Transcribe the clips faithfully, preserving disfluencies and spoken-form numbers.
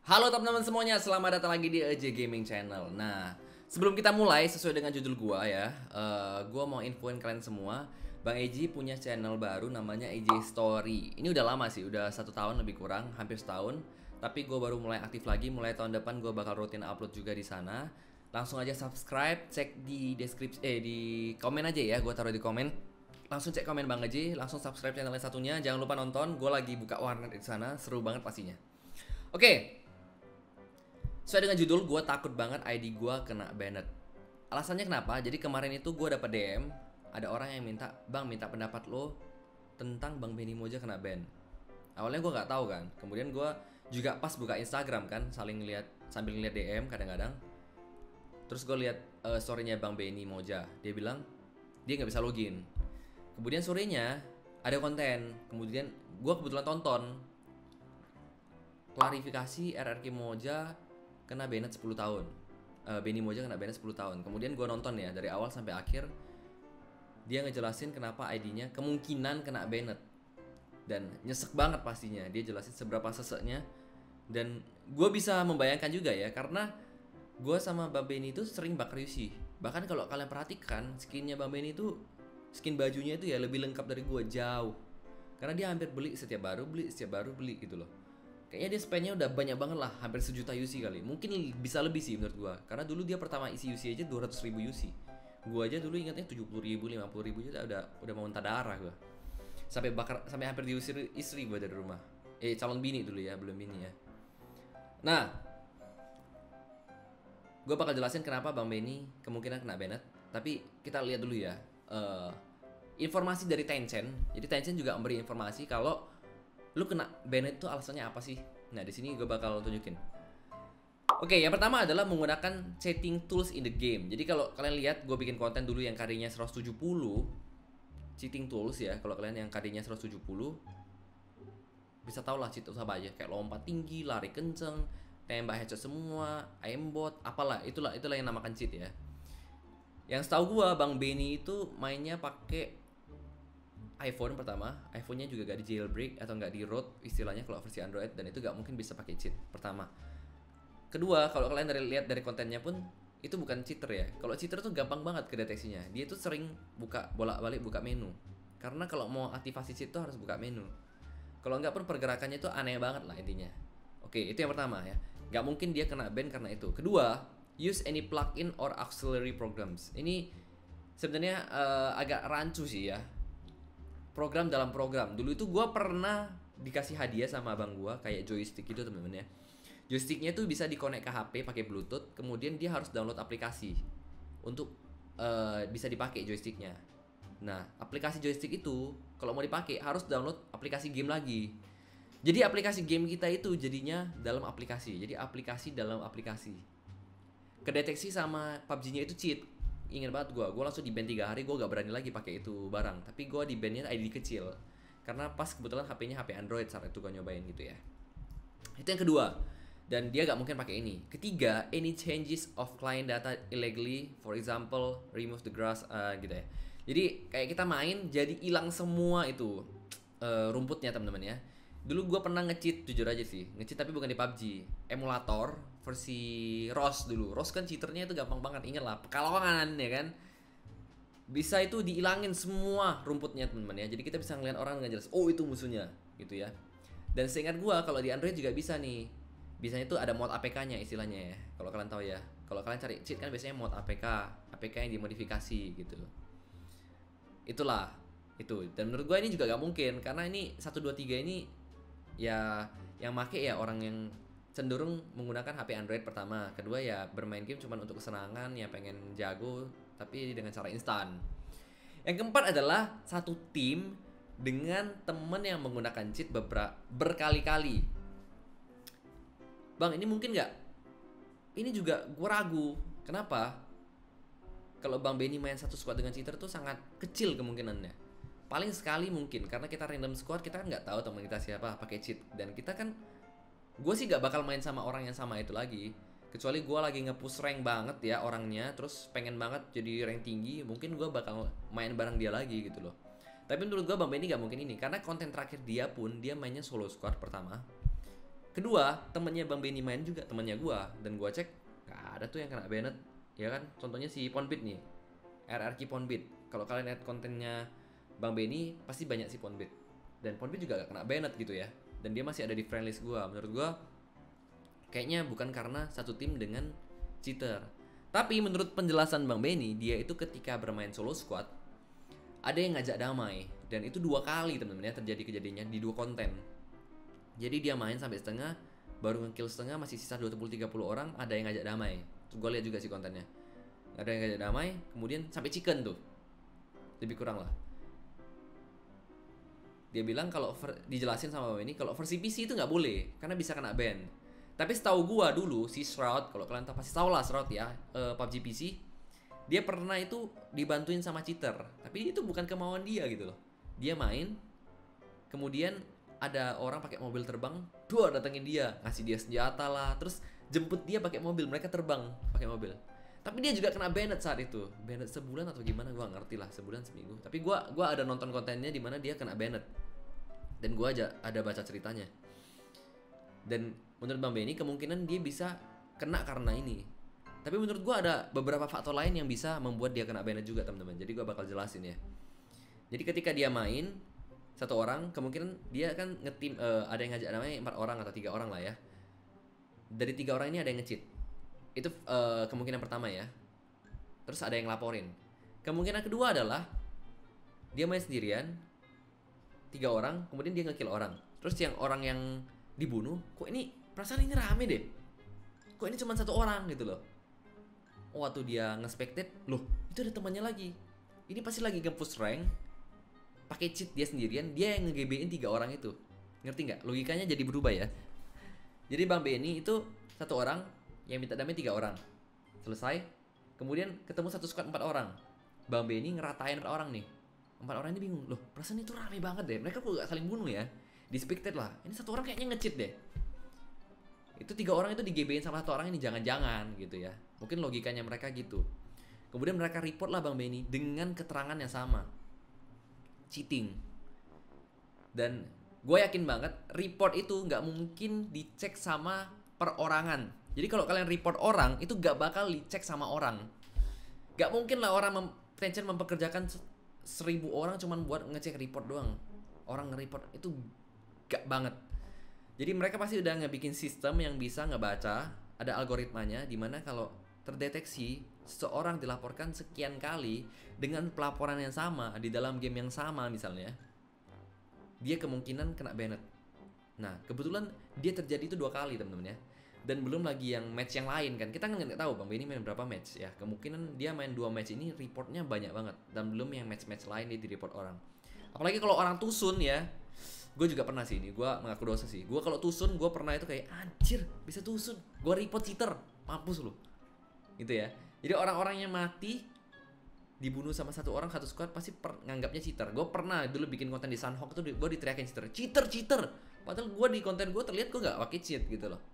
Halo teman-teman semuanya, selamat datang lagi di E J Gaming Channel. Nah, sebelum kita mulai sesuai dengan judul gua ya, uh, gua mau infoin kalian semua, Bang Eji punya channel baru namanya E J Story. Ini udah lama sih, udah satu tahun lebih kurang, hampir setahun. Tapi gua baru mulai aktif lagi, mulai tahun depan gua bakal rutin upload juga di sana. Langsung aja subscribe, cek di deskripsi, eh di komen aja ya, gua taruh di komen. Langsung cek komen Bang Eji, langsung subscribe channel satunya. Jangan lupa nonton, gua lagi buka warnet di sana, seru banget pastinya. Oke. Okay. Sesuai dengan judul, gue takut banget I D gue kena banned. Alasannya kenapa? Jadi kemarin itu gue dapet D M, ada orang yang minta, Bang minta pendapat lo tentang Bang Benny Moja kena ban. Awalnya gue nggak tahu kan. Kemudian gue juga pas buka Instagram kan, saling lihat sambil ngeliat D M kadang-kadang. Terus gue lihat uh, storynya Bang Benny Moja. Dia bilang dia nggak bisa login. Kemudian sorenya ada konten. Kemudian gue kebetulan tonton klarifikasi R R Q Moja kena banned sepuluh tahun. uh, Benny Moja kena banned sepuluh tahun. Kemudian gue nonton ya dari awal sampai akhir. Dia ngejelasin kenapa I D-nya kemungkinan kena banned. Dan nyesek banget pastinya. Dia jelasin seberapa seseknya. Dan gue bisa membayangkan juga ya, karena gue sama Bang Benny itu sering bakar U C. Bahkan kalau kalian perhatikan skinnya Bang Benny itu, skin bajunya itu ya lebih lengkap dari gue jauh. Karena dia hampir beli setiap baru beli setiap baru beli gitu loh. Kayaknya dia spendnya udah banyak banget lah, hampir sejuta U C kali. Mungkin bisa lebih sih menurut gua. Karena dulu dia pertama isi U C aja dua ratus ribu U C. Gua aja dulu ingatnya tujuh puluh ribu, lima puluh ribu aja udah udah mau muntah darah gua. Sampai bakar, sampai hampir diusir istri gua dari rumah. Eh calon bini dulu ya, belum bini ya. Nah, gua bakal jelasin kenapa Bang Benny kemungkinan kena banned. Tapi kita lihat dulu ya. Uh, informasi dari Tencent. Jadi Tencent juga memberi informasi kalau lu kena banned itu alasannya apa sih? Nah, di sini gue bakal tunjukin. Oke, yang pertama adalah menggunakan cheating tools in the game. Jadi kalau kalian lihat, gue bikin konten dulu yang K D-nya seratus tujuh puluh cheating tools ya. Kalau kalian yang K D-nya seratus tujuh puluh bisa tau lah cheat tools apa aja, kayak lompat tinggi, lari kenceng, tembak headshot semua, aimbot, apalah, itulah itulah yang namakan cheat ya. Yang setahu gue, Bang Benny itu mainnya pakai iPhone pertama, iPhone-nya juga gak di jailbreak atau gak di root istilahnya kalau versi Android, dan itu gak mungkin bisa pakai cheat pertama. Kedua, kalau kalian dari lihat dari kontennya pun itu bukan cheater ya. Kalau cheater tuh gampang banget kedeteksinya. Dia tuh sering buka bolak-balik buka menu. Karena kalau mau aktivasi cheat tuh harus buka menu. Kalau nggak pun pergerakannya tuh aneh banget lah intinya. Oke, itu yang pertama ya. Gak mungkin dia kena ban karena itu. Kedua, use any plugin or auxiliary programs. Ini sebenarnya uh, agak rancu sih ya. Program dalam program. Dulu itu gue pernah dikasih hadiah sama abang gue kayak joystick gitu temen-temen ya. Joysticknya tuh bisa dikonek ke H P pakai Bluetooth. Kemudian dia harus download aplikasi untuk uh, bisa dipakai joysticknya. Nah, aplikasi joystick itu kalau mau dipakai harus download aplikasi game lagi. Jadi aplikasi game kita itu jadinya dalam aplikasi. Jadi aplikasi dalam aplikasi. Kedeteksi sama P U B G-nya itu cheat. Ingat banget gue, gue langsung di ban tiga hari, gue gak berani lagi pakai itu barang. Tapi gue di ban-nya I D kecil. Karena pas kebetulan H P-nya H P Android saat itu gue nyobain gitu ya. Itu yang kedua. Dan dia gak mungkin pakai ini. Ketiga, any changes of client data illegally, for example, remove the grass uh, gitu ya. Jadi kayak kita main, jadi hilang semua itu uh, rumputnya teman-teman ya. Dulu gue pernah nge-cheat, jujur aja sih. Nge-cheat tapi bukan di P U B G. Emulator versi R O S dulu. R O S kan cheaternya itu gampang banget, inget lah, pekalongan ya kan. Bisa itu dihilangin semua rumputnya teman-teman ya. Jadi kita bisa ngeliat orang dengan jelas, oh itu musuhnya gitu ya. Dan seingat gue kalau di Android juga bisa nih. Biasanya itu ada mod A P K-nya istilahnya ya. Kalau kalian tahu ya. Kalau kalian cari cheat kan biasanya mod A P K, A P K yang dimodifikasi gitu. Itulah itu. Dan menurut gue ini juga gak mungkin karena ini satu dua tiga ini ya yang make ya orang yang cenderung menggunakan H P Android pertama. Kedua ya bermain game cuma untuk kesenangan, ya pengen jago tapi dengan cara instan. Yang keempat adalah satu tim dengan temen yang menggunakan cheat beberapa berkali-kali. Bang, ini mungkin nggak? Ini juga gue ragu. Kenapa? Kalau Bang Benny main satu squad dengan cheater tuh sangat kecil kemungkinannya. Paling sekali mungkin, karena kita random squad, kita kan nggak tahu teman kita siapa pakai cheat. Dan kita kan, gue sih nggak bakal main sama orang yang sama itu lagi. Kecuali gue lagi nge-push rank banget ya orangnya, terus pengen banget jadi rank tinggi, mungkin gue bakal main bareng dia lagi gitu loh. Tapi menurut gue Bang Benny nggak mungkin ini, karena konten terakhir dia pun dia mainnya solo squad pertama. Kedua, temennya Bang Benny main juga, temennya gua, dan gua cek nggak ada tuh yang kena banned, ya kan? Contohnya si Ponbit nih, R R Q Ponbit. Kalau kalian lihat kontennya Bang Benny pasti banyak si Ponbit, dan Ponbit juga gak kena banned gitu ya, dan dia masih ada di friendlist gua. Menurut gua kayaknya bukan karena satu tim dengan cheater. Tapi menurut penjelasan Bang Benny, dia itu ketika bermain solo squad ada yang ngajak damai, dan itu dua kali teman-teman ya terjadi kejadiannya di dua konten. Jadi dia main sampai setengah, baru ngekill setengah, masih sisa dua puluh tiga puluh orang, ada yang ngajak damai. Terus gue lihat juga sih kontennya. Ada yang ngajak damai, kemudian sampai chicken tuh. Lebih kurang lah. Dia bilang kalau dijelasin sama Bang Benny kalau versi P C itu nggak boleh karena bisa kena ban. Tapi setahu gua dulu si Shroud, kalau kalian tahu pasti tahu lah Shroud ya, uh, P U B G P C, dia pernah itu dibantuin sama cheater, tapi itu bukan kemauan dia gitu loh. Dia main, kemudian ada orang pakai mobil terbang, dua datengin dia, ngasih dia senjata lah, terus jemput dia pakai mobil, mereka terbang pakai mobil. Tapi dia juga kena banned saat itu, banned sebulan atau gimana, gua ngerti lah, sebulan seminggu. Tapi gua gua ada nonton kontennya di mana dia kena banned, dan gua aja ada baca ceritanya. Dan menurut Bang Benny kemungkinan dia bisa kena karena ini. Tapi menurut gua ada beberapa faktor lain yang bisa membuat dia kena banned juga teman-teman. Jadi gua bakal jelasin ya. Jadi ketika dia main satu orang, kemungkinan dia kan ngetim, uh, ada yang ngajak namanya empat orang atau tiga orang lah ya. Dari tiga orang ini ada yang nge-cheat. Itu uh, kemungkinan pertama ya. Terus ada yang laporin. Kemungkinan kedua adalah dia main sendirian, tiga orang, kemudian dia nge-kill orang. Terus yang orang yang dibunuh, kok ini perasaan ini rame deh, kok ini cuma satu orang gitu loh. Oh, waktu dia nge-spectate, loh itu ada temannya lagi, ini pasti lagi nge-push rank, pakai cheat dia sendirian, dia yang nge-G B-in tiga orang itu. Ngerti nggak? Logikanya jadi berubah ya. Jadi Bang Benny itu satu orang yang minta damai tiga orang, selesai, kemudian ketemu satu squad empat orang. Bang Benny ngeratain empat orang nih, empat orang ini bingung, loh perasaan itu rame banget deh, mereka kok gak saling bunuh ya. Di spectate lah, ini satu orang kayaknya nge-cheat deh. Itu tiga orang itu di G B-in sama satu orang ini, jangan-jangan gitu ya. Mungkin logikanya mereka gitu. Kemudian mereka report lah Bang Benny dengan keterangan yang sama, cheating. Dan gue yakin banget report itu nggak mungkin dicek sama perorangan. Jadi kalau kalian report orang itu nggak bakal dicek sama orang. Nggak mungkin lah orang mem Tencent mempekerjakan seribu orang cuman buat ngecek report doang. Orang nge-report itu gak banget. Jadi mereka pasti udah ngebikin sistem yang bisa ngebaca, ada algoritmanya dimana kalau terdeteksi seseorang dilaporkan sekian kali dengan pelaporan yang sama di dalam game yang sama misalnya, dia kemungkinan kena banned. Nah kebetulan dia terjadi itu dua kali teman-teman ya. Dan belum lagi yang match yang lain kan, kita kan nggak tahu Bang Benny main berapa match ya. Kemungkinan dia main dua match ini reportnya banyak banget, dan belum yang match-match lain dia di report orang. Apalagi kalau orang tusun ya. Gue juga pernah sih ini, gue mengaku dosa sih. Gue kalau tusun, gue pernah itu kayak anjir bisa tusun, gue report cheater, mampus lu, gitu ya. Jadi orang-orang yang mati dibunuh sama satu orang satu squad pasti per, nganggapnya cheater. Gue pernah dulu bikin konten di Sunhawk tuh, gue diteriakin cheater, cheater, cheater. Padahal gue di konten gue terlihat gue gak pakai cheat gitu loh.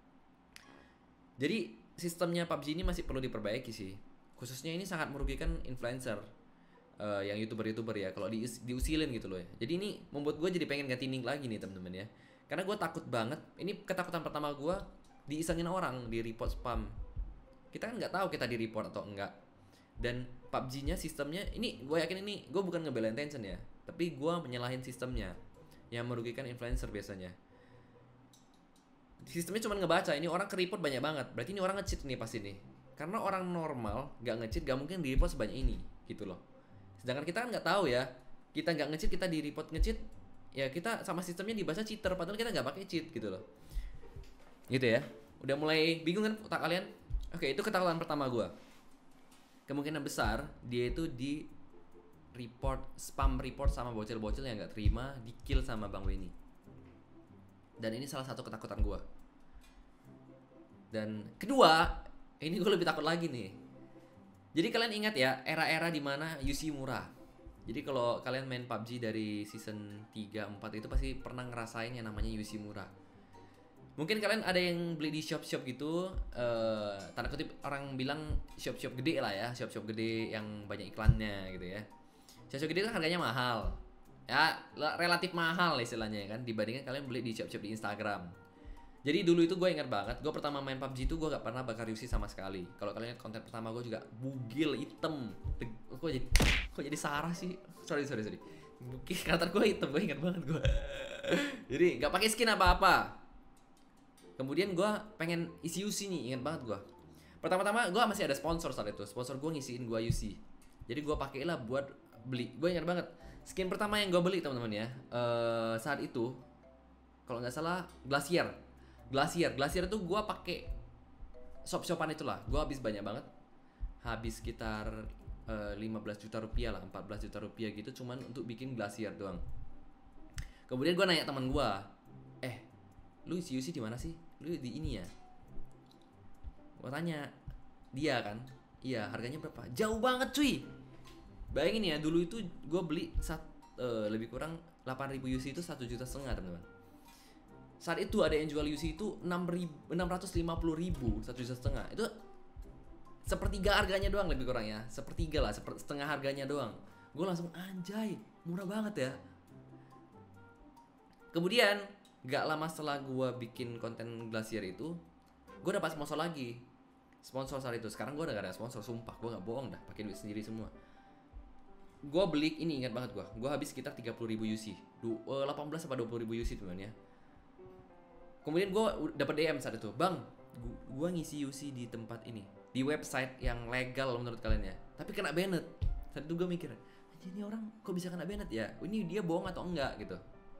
Jadi sistemnya P U B G ini masih perlu diperbaiki sih. Khususnya ini sangat merugikan influencer. Uh, yang youtuber-youtuber ya kalau di, diusilin gitu loh ya. Jadi ini membuat gue jadi pengen ganti nick lagi nih temen-temen ya. Karena gue takut banget. Ini ketakutan pertama gue, diisengin orang, di report spam. Kita kan nggak tahu kita di report atau enggak. Dan P U B G-nya sistemnya ini gue yakin ini gue bukan ngebelain Tencent ya, tapi gue menyalahin sistemnya yang merugikan influencer biasanya. Sistemnya cuma ngebaca ini orang ke report banyak banget. Berarti ini orang nge-cheat nih pasti nih. Karena orang normal nggak nge-cheat gak mungkin di report sebanyak ini gitu loh. Sedangkan kita kan nggak tahu ya, kita nggak nge-cheat, kita di report nge-cheat, ya kita sama sistemnya dibaca cheater, padahal kita nggak pakai cheat gitu loh. Gitu ya. Udah mulai bingung kan otak kalian? Oke, itu ketakutan pertama gue. Kemungkinan besar dia itu di report, spam report sama bocil-bocil yang nggak terima, di kill sama Bang Benny. Dan ini salah satu ketakutan gue. Dan kedua, ini gue lebih takut lagi nih. Jadi kalian ingat ya, era-era dimana U C murah. Jadi kalau kalian main P U B G dari season tiga, empat itu pasti pernah ngerasain yang namanya U C murah. Mungkin kalian ada yang beli di shop-shop gitu, uh, tanda kutip orang bilang shop-shop gede lah ya, shop-shop gede yang banyak iklannya gitu ya. Shop-shop gede kan harganya mahal. Ya, relatif mahal istilahnya kan, dibandingkan kalian beli di shop-shop di Instagram. Jadi dulu itu gue ingat banget, gue pertama main P U B G itu gue gak pernah bakar U C sama sekali. Kalau kalian lihat konten pertama gue juga bugil hitam. Kok jadi kok jadi Sarah sih? Sorry sorry sorry. Mungkin karakter gue hitam, gue ingat banget gue. Jadi gak pakai skin apa-apa. Kemudian gue pengen isi U C nih, ingat banget gue. Pertama-tama gue masih ada sponsor saat itu. Sponsor gue ngisiin gue U C. Jadi gue pakailah buat beli. Gue ingat banget. Skin pertama yang gue beli teman-teman ya. Uh, saat itu kalau nggak salah Glacier. Glacier, Glacier tuh gue pakai shop-shopan itulah. Gue habis banyak banget. Habis sekitar uh, lima belas juta rupiah lah, empat belas juta rupiah gitu cuman untuk bikin Glacier doang. Kemudian gue nanya teman gue, "Eh, lu isi U C di mana sih? Lu di ini ya?" Gue tanya, dia kan, "Iya, harganya berapa?" Jauh banget cuy. Bayangin ya, dulu itu gue beli sat, uh, lebih kurang delapan ribu U C itu satu juta setengah teman-teman. Saat itu ada yang jual U C itu enam ratus lima puluh ribu, satu juta setengah. Itu sepertiga harganya doang lebih kurang ya. Sepertiga lah, seper, setengah harganya doang. Gue langsung anjay, murah banget ya. Kemudian gak lama setelah gue bikin konten Glacier itu, gue dapat sponsor lagi. Sponsor saat itu. Sekarang gue udah gak ada sponsor, sumpah. Gue gak bohong dah, pakai duit sendiri semua. Gue beli, ini ingat banget gue. Gue habis sekitar tiga puluh ribu U C. Du, uh, delapan belas sampai dua puluh ribu U C teman ya. Kemudian gue dapat D M saat itu, "Bang, gue ngisi U C di tempat ini, di website yang legal menurut kalian ya, tapi kena banned." Saat itu gue mikir, "Anjir, ini orang kok bisa kena banned ya? Ini dia bohong atau enggak?" gitu.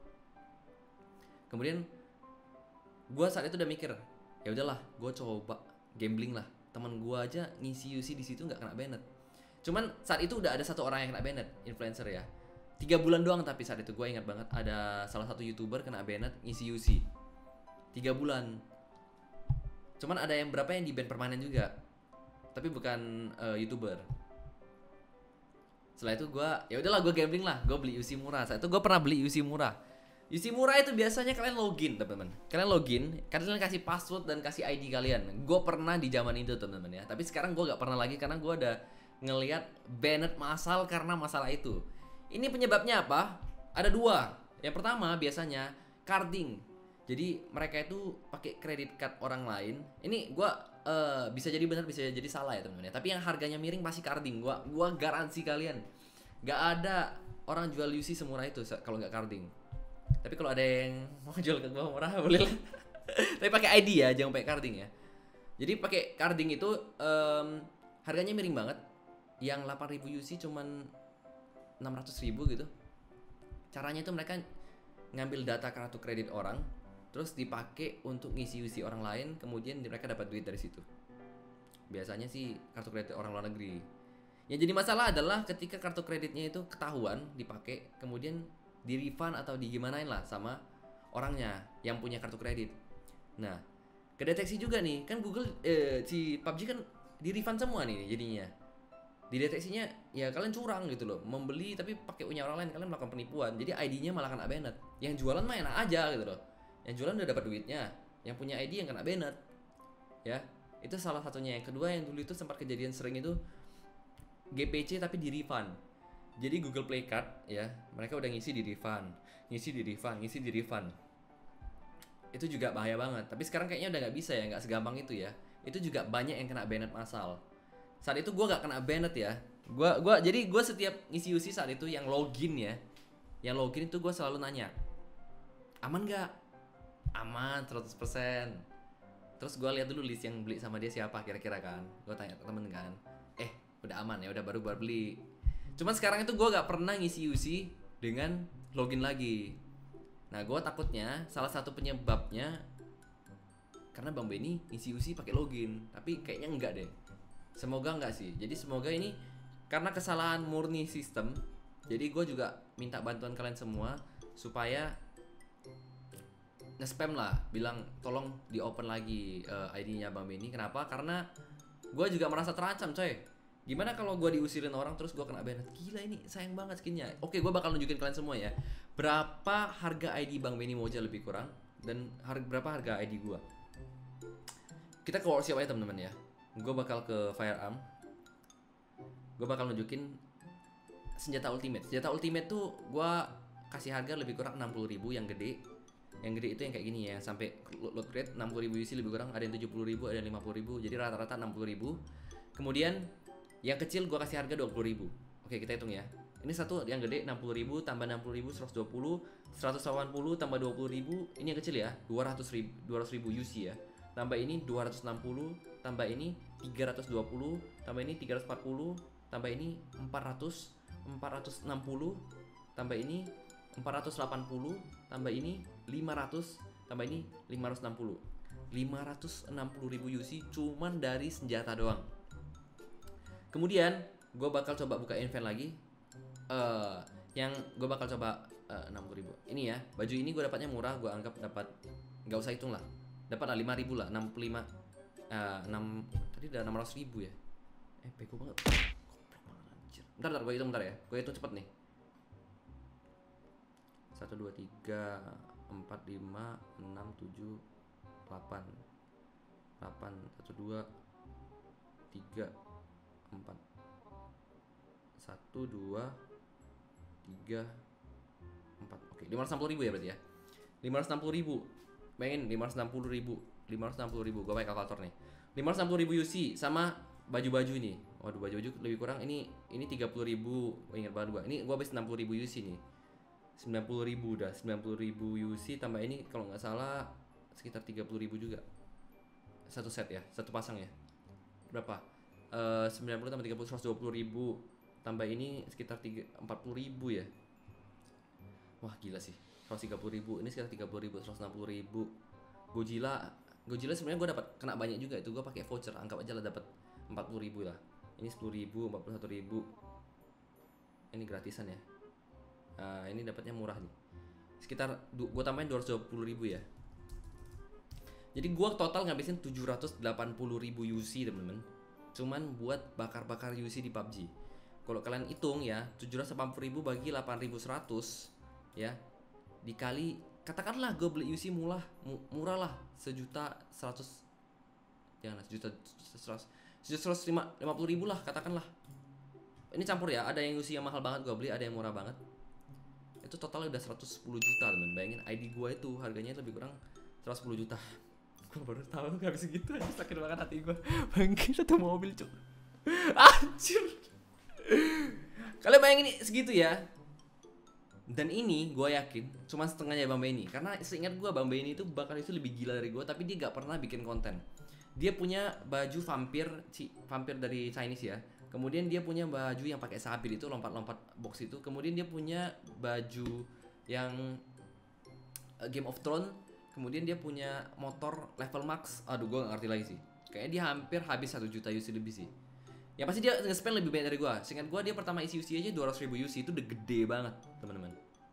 Kemudian gue saat itu udah mikir, ya udahlah, gue coba gambling lah. Teman gue aja ngisi U C di situ nggak kena banned. Cuman saat itu udah ada satu orang yang kena banned, influencer ya. Tiga bulan doang tapi saat itu gue ingat banget ada salah satu YouTuber kena banned ngisi U C. Tiga bulan. Cuman ada yang berapa yang di ban permanen juga, tapi bukan uh, YouTuber. Setelah itu gue, ya udahlah gue gambling lah, gue beli U C murah. Saat itu gue pernah beli U C murah. U C murah itu biasanya kalian login teman-teman. Kalian login, kalian kasih password dan kasih I D kalian. Gue pernah di zaman itu teman-teman ya. Tapi sekarang gue gak pernah lagi karena gue ada ngelihat banned massal karena masalah itu. Ini penyebabnya apa? Ada dua. Yang pertama biasanya carding. Jadi mereka itu pakai kredit card orang lain. Ini gue uh, bisa jadi benar bisa jadi salah ya teman-teman ya. Tapi yang harganya miring pasti carding. Gue gua garansi kalian, gak ada orang jual U C semurah itu kalau nggak carding. Tapi kalau ada yang mau jual ke gue murah boleh lah. Tapi pakai I D ya, jangan pakai carding ya. Jadi pakai carding itu um, harganya miring banget. Yang delapan ribu U C cuman enam ratus ribu gitu. Caranya itu mereka ngambil data kartu kredit orang, terus dipakai untuk ngisi U C orang lain, kemudian mereka dapat duit dari situ. Biasanya sih kartu kredit orang luar negeri. Yang jadi masalah adalah ketika kartu kreditnya itu ketahuan dipakai, kemudian di refund atau digimanain lah sama orangnya yang punya kartu kredit. Nah, kedeteksi juga nih, kan Google eh, si P U B G kan di refund semua nih jadinya. Dideteksinya ya kalian curang gitu loh, membeli tapi pakai punya orang lain, kalian melakukan penipuan. Jadi I D-nya malah kena banned. Yang jualan mah enak aja gitu loh. Yang jualan udah dapat duitnya, yang punya I D yang kena banned. Ya, itu salah satunya. Yang kedua yang dulu itu sempat kejadian sering itu G P C tapi di refund. Jadi Google Play Card ya, mereka udah ngisi di refund, ngisi di refund, ngisi di refund. Itu juga bahaya banget. Tapi sekarang kayaknya udah nggak bisa ya, nggak segampang itu ya. Itu juga banyak yang kena banned massal. Saat itu gue nggak kena banned ya. Gua, gua, jadi gue setiap ngisi U C saat itu yang login ya, yang login itu gue selalu nanya, aman nggak? Aman, seratus persen. Terus gue lihat dulu list yang beli sama dia siapa kira-kira kan. Gue tanya ke temen kan, eh udah aman ya, udah baru baru beli. Cuman sekarang itu gue gak pernah ngisi U C dengan login lagi. Nah gue takutnya salah satu penyebabnya karena Bang Benny ngisi U C pakai login, tapi kayaknya enggak deh. Semoga enggak sih. Jadi semoga ini karena kesalahan murni sistem. Jadi gue juga minta bantuan kalian semua supaya nge-spam lah, bilang tolong di open lagi uh, I D-nya Bang Benny. Kenapa? Karena gue juga merasa terancam coy. Gimana kalau gue diusirin orang terus gue kena banned? Gila ini sayang banget skinnya. Oke, gue bakal nunjukin kalian semua ya berapa harga I D Bang Benny Moja lebih kurang dan harga berapa harga I D gue. Kita ke workshop aja teman-teman ya. Gue bakal ke Firearm. Gue bakal nunjukin senjata ultimate. Senjata ultimate tuh gue kasih harga lebih kurang enam puluh ribu yang gede. Yang gede itu yang kayak gini ya, yang sampai load rate enam puluh ribu U S D lebih kurang, ada yang tujuh puluh ribu, ada yang lima puluh ribu. Jadi rata-rata enam puluh ribu. Kemudian yang kecil gua kasih harga dua puluh ribu. Oke, kita hitung ya. Ini satu yang gede enam puluh ribu tambah enam puluh ribu seratus dua puluh, seratus delapan puluh tambah dua puluh ribu. Ini yang kecil ya, dua ratus ribu, dua ratus ribu U C ya. Tambah ini dua ratus enam puluh, tambah ini tiga ratus dua puluh, tambah ini tiga ratus empat puluh, tambah ini empat ratus, empat ratus enam puluh, tambah ini empat ratus delapan puluh, tambah ini lima ratus, tambah ini lima ratus enam puluh. lima ratus enam puluh ribu U C cuman dari senjata doang. Kemudian gue bakal coba buka event lagi. Uh, yang gue bakal coba uh, enam puluh ribu. Ini ya, baju ini gue dapatnya murah, gue anggap dapat, nggak usah hitung lah. Dapat lah lima ribu lah, enam puluh lima. Uh, enam tadi udah enam ratus ribu ya. Eh, bego banget. Goblok banget anjir. Bentar, bentar gue hitung bentar ya. Gue hitung cepet nih. satu dua tiga empat lima enam tujuh delapan. delapan satu dua tiga empat satu dua tiga empat. Oke, lima ratus enam puluh ribu ya berarti ya. lima ratus enam puluh ribu. Bayangin lima ratus enam puluh ribu. lima ratus enam puluh ribu. Gue pakai kalkulator nih. lima ratus enam puluh ribu U C sama baju-baju ini. Waduh, baju-baju lebih kurang ini ini tiga puluh ribu. Oh, ingat banget gue. Ini gue habis enam puluh ribu U C nih. sembilan puluh ribu dah. sembilan puluh ribu U C tambah ini kalau nggak salah sekitar tiga puluh ribu juga. Satu set ya, satu pasang ya. Berapa? Uh, sembilan puluh tambah tiga puluh, seratus dua puluh ribu. Tambah ini sekitar empat puluh ribu ya. Wah gila sih, seratus tiga puluh ribu. Ini sekitar tiga puluh ribu, seratus enam puluh ribu. Godzilla, Godzilla sebenarnya gue dapat kena banyak juga. Itu gue pakai voucher, anggap aja lah dapat empat puluh ribu lah. Ini sepuluh ribu, empat puluh satu ribu. Ini gratisan ya. Uh, ini dapatnya murah nih. Sekitar gue tambahin dua ratus dua puluh ribu ya. Jadi gue total ngabisin tujuh ratus delapan puluh ribu U C temen-temen. Cuman buat bakar-bakar U C di P U B G. Kalau kalian hitung ya, tujuh ratus delapan puluh ribu bagi delapan ribu seratus ya, dikali katakanlah gue beli U C murah, murah lah sejuta seratus, jangan lah sejuta seratus, sejuta seratus lima puluh ribu lah katakanlah. Ini campur ya, ada yang U C yang mahal banget gue beli, ada yang murah banget. Itu totalnya udah seratus sepuluh juta temen. Bayangin I D gue itu harganya lebih kurang seratus sepuluh juta. Gue baru tahu gak bisa gitu aja, sakit banget hati gue. Bangkit satu mobil cuk. Anjir. Kalian bayangin segitu ya. Dan ini gue yakin cuma setengahnya Bang Benny. Karena seingat gue Bang Benny itu bakal itu lebih gila dari gue, tapi dia gak pernah bikin konten. Dia punya baju vampir, vampir dari Chinese ya. Kemudian dia punya baju yang pakai sabit itu, lompat-lompat box itu. Kemudian dia punya baju yang uh, Game of Thrones. Kemudian dia punya motor level max. Aduh gue gak ngerti lagi sih. Kayaknya dia hampir habis satu juta U C lebih sih. Ya pasti dia nge-spend lebih banyak dari gua. Seingat gua dia pertama isi U C aja dua ratus ribu U C, itu udah gede banget, teman-teman.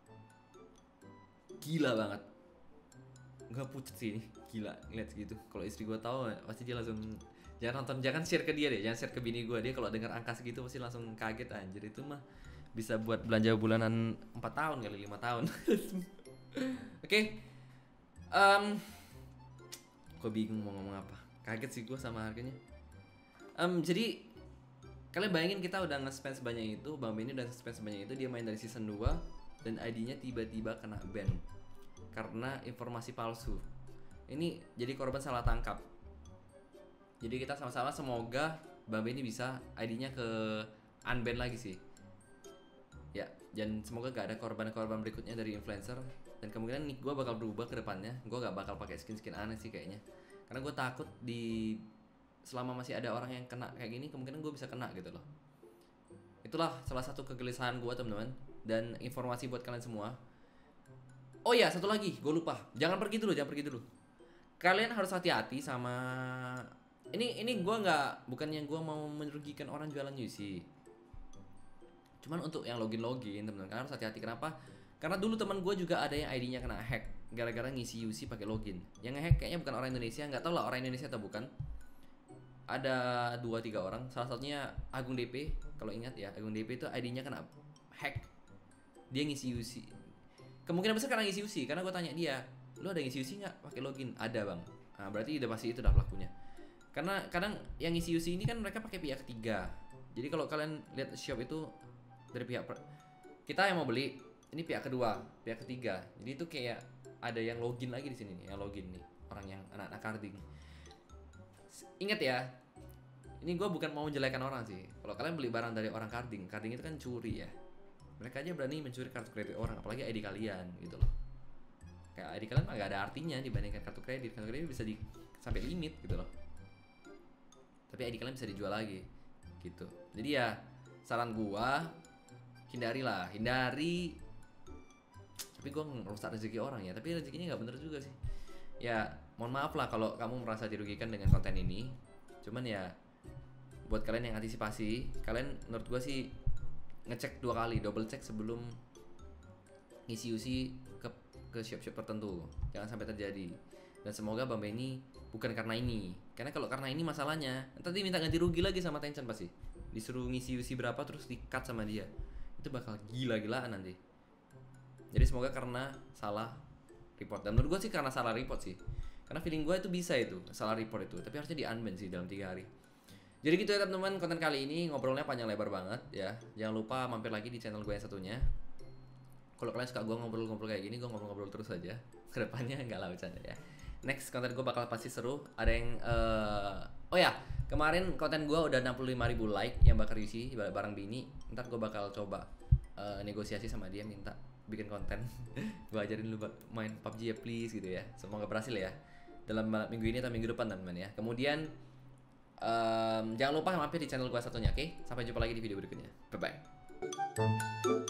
Gila banget. Gak pucet sih, gila lihat segitu. Kalau istri gua tahu pasti dia langsung jangan nonton, jangan share ke dia deh, jangan share ke bini gua. Dia kalau dengar angka segitu pasti langsung kaget anjir. Itu mah bisa buat belanja bulanan empat tahun kali lima tahun. Oke. Okay. Um, gua bingung mau ngomong apa. Kaget sih gua sama harganya. Um, jadi kalian bayangin kita udah nge-spend sebanyak itu, Bang Benny udah nge-spend sebanyak itu, dia main dari season dua dan I D-nya tiba-tiba kena ban karena informasi palsu. Ini jadi korban salah tangkap. Jadi kita sama-sama semoga Bang Benny bisa I D-nya ke unban lagi sih. Ya, dan semoga gak ada korban-korban berikutnya dari influencer. Dan kemungkinan nick gue bakal berubah ke depannya. Gue gak bakal pakai skin-skin aneh sih kayaknya. Karena gue takut di selama masih ada orang yang kena kayak gini, kemungkinan gue bisa kena gitu loh. Itulah salah satu kegelisahan gue teman-teman, dan informasi buat kalian semua. Oh ya, satu lagi, gue lupa. Jangan pergi dulu, jangan pergi dulu. Kalian harus hati-hati sama ini. Ini gue nggak, bukannya gue mau merugikan orang jualan U C. Cuman untuk yang login-login teman-teman, kalian harus hati-hati. Kenapa? Karena dulu teman gue juga ada yang I D-nya kena hack gara-gara ngisi U C pakai login. Yang nge-hack kayaknya bukan orang Indonesia, nggak tahu lah orang Indonesia atau bukan. Ada dua tiga orang, salah satunya Agung D P. Kalau ingat ya, Agung D P itu I D-nya kena hack. Dia ngisi U C. Kemungkinan besar karena ngisi U C, karena gue tanya dia, lu ada ngisi U C nggak pakai login? Ada bang. Nah, berarti udah pasti itu udah pelakunya. Karena kadang yang ngisi U C ini kan mereka pakai pihak ketiga. Jadi kalau kalian lihat shop itu dari pihak per... kita yang mau beli, ini pihak kedua, pihak ketiga. Jadi itu kayak ada yang login lagi di sini nih, yang login nih, orang yang anak-anak carding. Ingat ya, ini gue bukan mau menjelekan orang sih. Kalau kalian beli barang dari orang carding, carding itu kan curi ya. Mereka aja berani mencuri kartu kredit orang, apalagi I D kalian gitu loh. Kayak I D kalian mah gak ada artinya dibandingkan kartu kredit. Kartu kredit bisa di sampai limit gitu loh. Tapi I D kalian bisa dijual lagi gitu. Jadi ya saran gua, hindari lah, hindari. Tapi gua ngerusak rezeki orang ya. Tapi rezekinya nggak bener juga sih. Ya mohon maaf lah kalau kamu merasa dirugikan dengan konten ini. Cuman ya buat kalian yang antisipasi, kalian menurut gua sih ngecek dua kali, double check sebelum ngisi-usi ke ke shop-shop tertentu. Jangan sampai terjadi. Dan semoga Bang Benny bukan karena ini. Karena kalau karena ini masalahnya, nanti minta ganti rugi lagi sama Tencent pasti. Disuruh ngisi-usi berapa terus di-cut sama dia. Itu bakal gila-gilaan nanti. Jadi semoga karena salah report. Dan menurut gue sih karena salah report sih. Karena feeling gue itu bisa itu, salah report itu. Tapi harusnya di-unban sih dalam tiga hari. Jadi gitu ya teman-teman, konten kali ini ngobrolnya panjang lebar banget ya. Jangan lupa mampir lagi di channel gue yang satunya. Kalau kalian suka gue ngobrol-ngobrol kayak gini, gue ngobrol-ngobrol terus aja. Kedepannya enggak lah bercanda ya. Next konten gue bakal pasti seru. Ada yang uh... oh ya, kemarin konten gue udah enam puluh lima ribu like yang bakal isi barang Bini. Ntar gue bakal coba uh, negosiasi sama dia, minta bikin konten. Gue ajarin lu main P U B G ya please gitu ya. Semoga berhasil ya dalam minggu ini atau minggu depan teman-teman ya. Kemudian um, jangan lupa mampir di channel gue satunya, oke? Okay? Sampai jumpa lagi di video berikutnya. Bye bye.